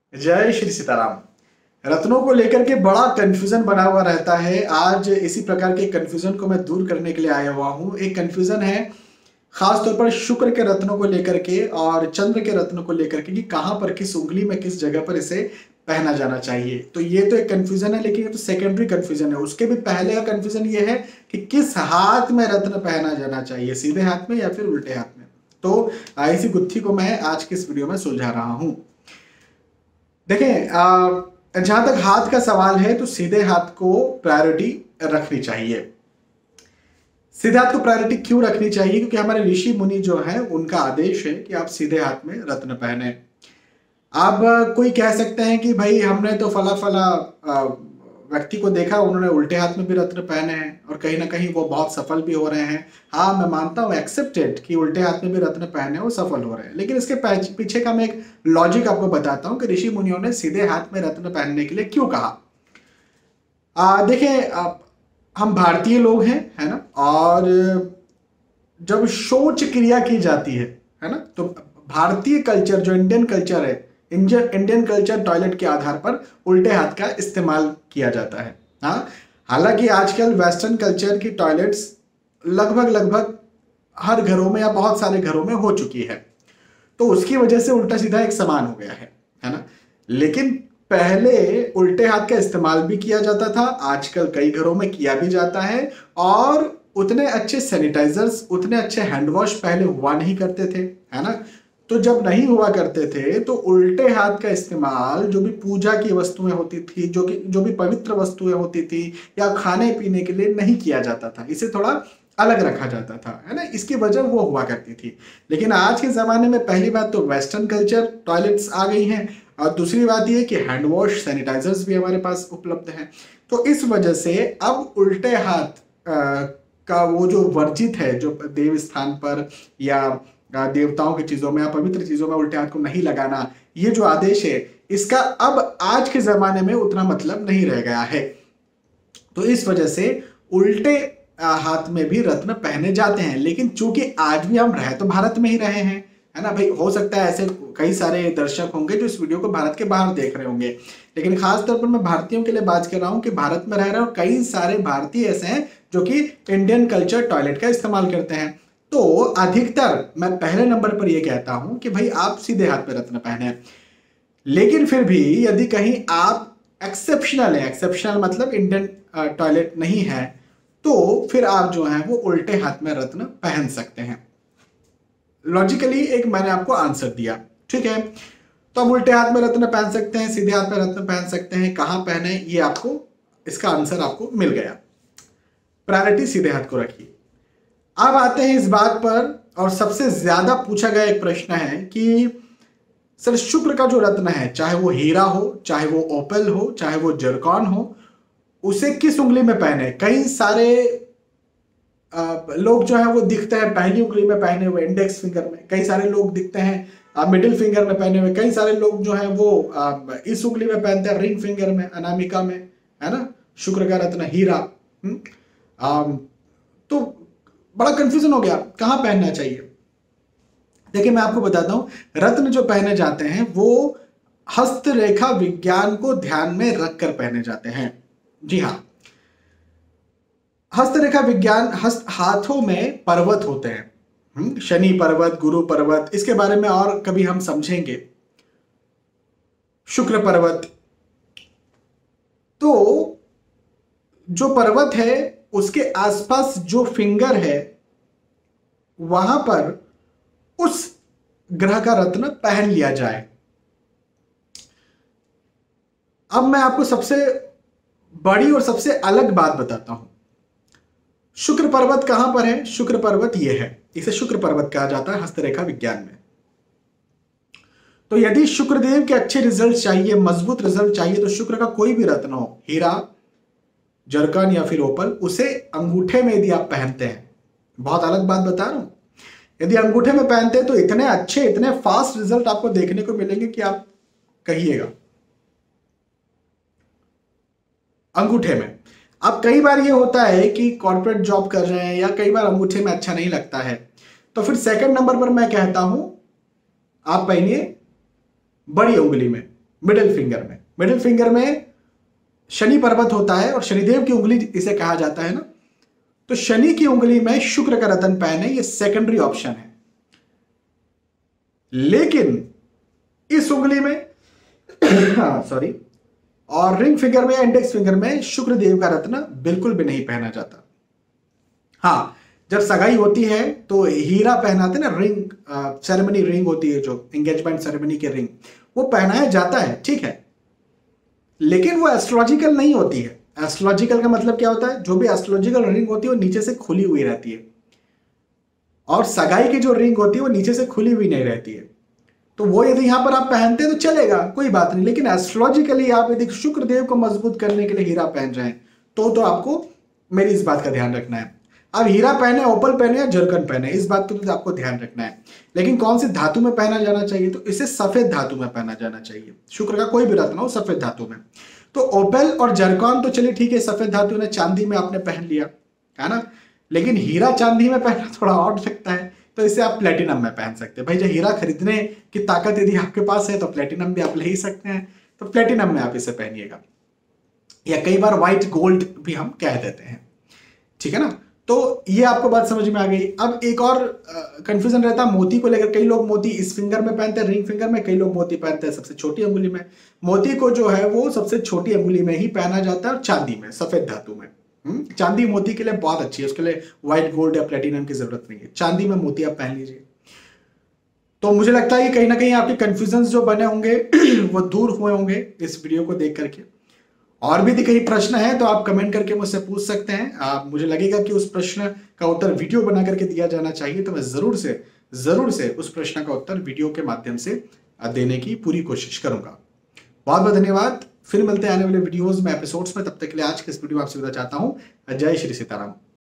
जय श्री सीताराम। रत्नों को लेकर के बड़ा कंफ्यूजन बना हुआ रहता है। आज इसी प्रकार के कंफ्यूजन को मैं दूर करने के लिए आया हुआ हूँ। एक कंफ्यूजन है खास तौर पर शुक्र के रत्नों को लेकर के और चंद्र के रत्नों को लेकर के कि कहाँ पर किस उंगली में किस जगह पर इसे पहना जाना चाहिए। तो ये तो एक कंफ्यूजन है, लेकिन ये तो सेकेंडरी कंफ्यूजन है। उसके भी पहले का कंफ्यूजन ये है कि किस हाथ में रत्न पहना जाना चाहिए, सीधे हाथ में या फिर उल्टे हाथ में। तो इसी गुत्थी को मैं आज की इस वीडियो में सुलझा रहा हूँ। देखें, जहां तक हाथ का सवाल है तो सीधे हाथ को प्रायोरिटी रखनी चाहिए। सीधे हाथ को प्रायोरिटी क्यों रखनी चाहिए? क्योंकि हमारे ऋषि मुनि जो है उनका आदेश है कि आप सीधे हाथ में रत्न पहने। अब कोई कह सकते हैं कि भाई हमने तो फला फला व्यक्ति को देखा, उन्होंने उल्टे हाथ में भी रत्न पहने हैं और कहीं ना कहीं वो बहुत सफल भी हो रहे हैं। हाँ, मैं मानता हूँ, एक्सेप्टेड कि उल्टे हाथ में भी रत्न पहने वो सफल हो रहे हैं, लेकिन इसके पीछे का मैं एक लॉजिक आपको बताता हूँ कि ऋषि मुनियों ने सीधे हाथ में रत्न पहनने के लिए क्यों कहा। देखिए, हम भारतीय लोग हैं, है ना, और जब शौच क्रिया की जाती है ना, तो भारतीय कल्चर जो इंडियन कल्चर है, इंडियन कल्चर टॉयलेट के आधार पर उल्टे हाथ का इस्तेमाल किया जाता है। हाँ, हालांकि आजकल वेस्टर्न कल्चर की टॉयलेट्स लगभग हर घरों में या बहुत सारे घरों में हो चुकी है, तो उसकी वजह से उल्टा सीधा एक समान हो गया है ना। लेकिन पहले उल्टे हाथ का इस्तेमाल भी किया जाता था, आजकल कई घरों में किया भी जाता है, और उतने अच्छे सैनिटाइजर्स, उतने अच्छे हैंड वॉश पहले हुआ नहीं करते थे, है ना। तो जब नहीं हुआ करते थे तो उल्टे हाथ का इस्तेमाल जो भी पूजा की वस्तुएं होती थी, जो भी पवित्र वस्तुएं होती थी या खाने पीने के लिए नहीं किया जाता था, इसे थोड़ा अलग रखा जाता था, है ना। इसकी वजह वो हुआ करती थी। लेकिन आज के ज़माने में पहली बात तो वेस्टर्न कल्चर टॉयलेट्स आ गई हैं, और दूसरी बात ये कि हैंड वॉश, सैनिटाइजर्स भी हमारे पास उपलब्ध हैं। तो इस वजह से अब उल्टे हाथ का वो जो वर्जित है, जो देव स्थान पर या देवताओं की चीज़ों में या पवित्र चीज़ों में उल्टे हाथ को नहीं लगाना, ये जो आदेश है, इसका अब आज के ज़माने में उतना मतलब नहीं रह गया है। तो इस वजह से उल्टे हाथ में भी रत्न पहने जाते हैं। लेकिन चूंकि आज भी हम रह तो भारत में ही रहे हैं, है ना भाई। हो सकता है ऐसे कई सारे दर्शक होंगे जो इस वीडियो को भारत के बाहर देख रहे होंगे, लेकिन खास तौर पर मैं भारतीयों के लिए बात कर रहा हूं कि भारत में रह रहे हैं और कई सारे भारतीय ऐसे हैं जो कि इंडियन कल्चर टॉयलेट का इस्तेमाल करते हैं। तो अधिकतर मैं पहले नंबर पर यह कहता हूं कि भाई आप सीधे हाथ में रत्न पहने। लेकिन फिर भी यदि कहीं आप एक्सेप्शनल है, एक्सेप्शनल मतलब इंडियन टॉयलेट नहीं है, तो फिर आप जो है वो उल्टे हाथ में रत्न पहन सकते हैं। लॉजिकली एक मैंने आपको आंसर दिया, ठीक है। तो आप उल्टे हाथ में रत्न पहन सकते हैं, सीधे हाथ में रत्न पहन सकते हैं। कहां पहने, ये आपको, इसका आंसर आपको मिल गया। प्रायोरिटी सीधे हाथ को रखिए। अब आते हैं इस बात पर, और सबसे ज्यादा पूछा गया एक प्रश्न है कि सर शुक्र का जो रत्न है, चाहे वो हीरा हो, चाहे वो ओपल हो, चाहे वो जरकॉन हो, उसे किस उंगली में पहने। कई सारे लोग जो है वो दिखते हैं पहली उंगली में पहने हुए, इंडेक्स फिंगर में। कई सारे लोग दिखते हैं मिडिल फिंगर में पहने हुए। कई सारे लोग जो है वो इस उंगली में पहनते हैं, रिंग फिंगर में, अनामिका में, है ना, शुक्र का रत्न हीरा। तो बड़ा कंफ्यूजन हो गया कहां पहनना चाहिए। देखिए, मैं आपको बताता हूं, रत्न जो पहने जाते हैं वो हस्तरेखा विज्ञान को ध्यान में रखकर पहने जाते हैं। जी हाँ, हस्तरेखा विज्ञान, हाथों में पर्वत होते हैं, शनि पर्वत, गुरु पर्वत, इसके बारे में और कभी हम समझेंगे, शुक्र पर्वत। तो जो पर्वत है उसके आसपास जो फिंगर है, वहां पर उस ग्रह का रत्न पहन लिया जाए। अब मैं आपको सबसे बड़ी और सबसे अलग बात बताता हूं। शुक्र पर्वत कहां पर है? शुक्र पर्वत यह है, इसे शुक्र पर्वत कहा जाता है हस्तरेखा विज्ञान में। तो यदि शुक्रदेव के अच्छे रिजल्ट चाहिए, मजबूत रिजल्ट चाहिए, तो शुक्र का कोई भी रत्न हो, हीरा, जरकन या फिर ओपल, उसे अंगूठे में यदि आप पहनते हैं, बहुत अलग बात बता रहा हूं, यदि अंगूठे में पहनते हैं तो इतने अच्छे, इतने फास्ट रिजल्ट आपको देखने को मिलेंगे कि आप कहिएगा। अंगूठे में अब कई बार ये होता है कि कॉर्पोरेट जॉब कर रहे हैं या कई बार अंगूठे में अच्छा नहीं लगता है, तो फिर सेकंड नंबर पर मैं कहता हूं आप पहनिए बड़ी उंगली में। मिडिल फिंगर में शनि पर्वत होता है और शनिदेव की उंगली इसे कहा जाता है ना। तो शनि की उंगली में शुक्र का रतन पहने, ये सेकेंडरी ऑप्शन है। लेकिन इस उंगली में सॉरी, और रिंग फिंगर में या इंडेक्स फिंगर में शुक्र देव का रत्न बिल्कुल भी नहीं पहना जाता। हाँ, जब सगाई होती है तो हीरा पहनाते ना, रिंग सेरेमनी रिंग होती है, जो एंगेजमेंट सेरेमनी के रिंग, वो पहनाया जाता है, ठीक है, लेकिन वो एस्ट्रोलॉजिकल नहीं होती है। एस्ट्रोलॉजिकल का मतलब क्या होता है? जो भी एस्ट्रोलॉजिकल रिंग होती है वो नीचे से खुली हुई रहती है, और सगाई की जो रिंग होती है वो नीचे से खुली हुई नहीं रहती है। तो वो यदि यहां पर आप पहनते हैं तो चलेगा, कोई बात नहीं, लेकिन एस्ट्रोलॉजिकली आप यदि शुक्र देव को मजबूत करने के लिए हीरा पहन रहे हैं तो आपको मेरी इस बात का ध्यान रखना है। अब हीरा पहने, ओपल पहने या जरकन पहने, इस बात को तो आपको ध्यान रखना है। लेकिन कौन सी धातु में पहना जाना चाहिए? तो इसे सफेद धातु में पहना जाना चाहिए। शुक्र का कोई भी रत्न हो सफेद धातु में। तो ओपल और जरकॉन तो चलिए ठीक है, सफेद धातु ने, चांदी में आपने पहन लिया है ना, लेकिन हीरा चांदी में पहनना थोड़ा ऑड लगता है, तो इसे आप प्लेटिनम में पहन सकते हैं। भाई जो हीरा खरीदने की ताकत यदि आपके पास है तो प्लेटिनम भी आप ले ही सकते हैं, तो प्लेटिनम में आप इसे पहनिएगा, या कई बार व्हाइट गोल्ड भी हम कह देते हैं, ठीक है ना। तो ये आपको बात समझ में आ गई। अब एक और कंफ्यूजन रहता है मोती को लेकर। कई लोग मोती इस फिंगर में पहनते हैं, रिंग फिंगर में, कई लोग मोती पहनते हैं सबसे छोटी अंगुली में। मोती को जो है वो सबसे छोटी अंगुली में ही पहना जाता है, और चांदी में, सफेद धातु में। चांदी मोती के लिए बहुत अच्छी है, उसके लिए व्हाइट गोल्ड या प्लेटिनम की जरूरत नहीं है, चांदी में मोती आप पहन लीजिए। तो मुझे लगता है कि कहीं ना कहीं आपके कंफ्यूजन जो बने होंगे वो दूर हुए होंगे इस वीडियो को देख करके। और भी कहीं प्रश्न है तो आप कमेंट करके मुझसे पूछ सकते हैं। मुझे लगेगा कि उस प्रश्न का उत्तर वीडियो बना करके दिया जाना चाहिए, तो मैं जरूर से उस प्रश्न का उत्तर वीडियो के माध्यम से देने की पूरी कोशिश करूंगा। बहुत बहुत धन्यवाद। फिर मिलते हैं आने वाले वीडियोस में, एपिसोड्स में। तब तक के लिए आज के इस वीडियो में आपसे विदा चाहता हूं। जय श्री सीताराम।